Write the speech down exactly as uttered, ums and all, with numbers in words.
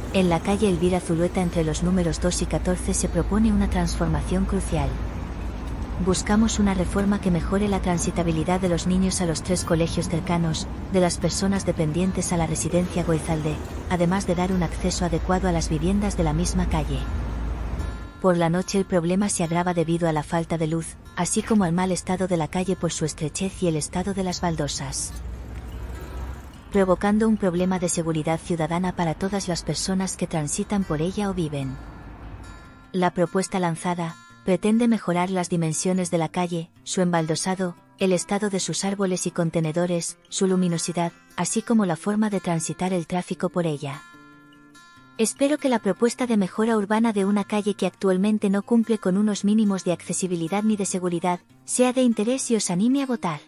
En la calle Elvira Zulueta entre los números dos y catorce se propone una transformación crucial. Buscamos una reforma que mejore la transitabilidad de los niños a los tres colegios cercanos, de las personas dependientes a la residencia Goizalde, además de dar un acceso adecuado a las viviendas de la misma calle. Por la noche el problema se agrava debido a la falta de luz, así como al mal estado de la calle por su estrechez y el estado de las baldosas, provocando un problema de seguridad ciudadana para todas las personas que transitan por ella o viven. La propuesta lanzada pretende mejorar las dimensiones de la calle, su embaldosado, el estado de sus árboles y contenedores, su luminosidad, así como la forma de transitar el tráfico por ella. Espero que la propuesta de mejora urbana de una calle que actualmente no cumple con unos mínimos de accesibilidad ni de seguridad, sea de interés y os anime a votar.